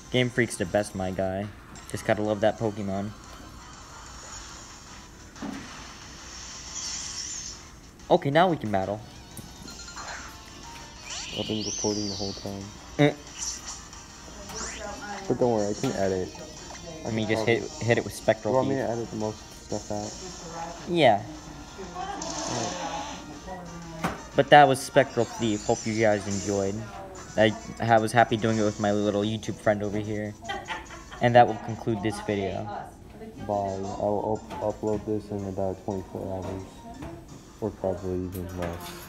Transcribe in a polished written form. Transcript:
Game Freak's the best, my guy. Just gotta love that Pokemon. Okay, now we can battle. I've been recording the whole time. Mm. But don't worry, I can edit. I mean, just hit it with Spectral You want me Thief. to edit the most stuff out? Yeah. But that was Spectral Thief. Hope you guys enjoyed. I was happy doing it with my little YouTube friend over here. And that will conclude this video. Bye. I'll upload this in about 24 hours. Or probably even less.